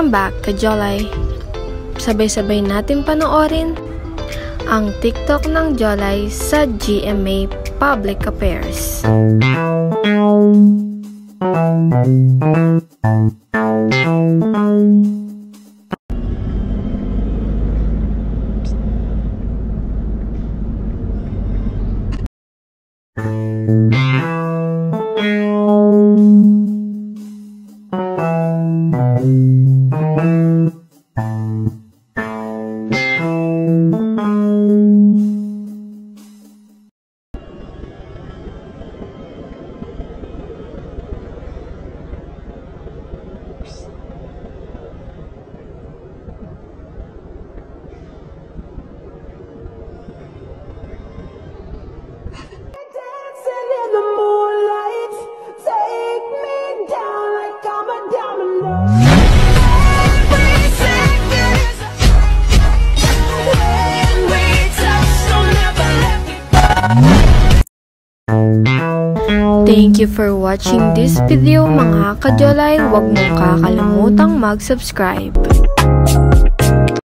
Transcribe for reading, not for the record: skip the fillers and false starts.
Welcome back ka Jolai. Sabay-sabay natin panoorin ang TikTok ng Jolai sa GMA Public Affairs. Thank you for watching this video mga ka-Jolai. Huwag mong kakalimutang mag-subscribe.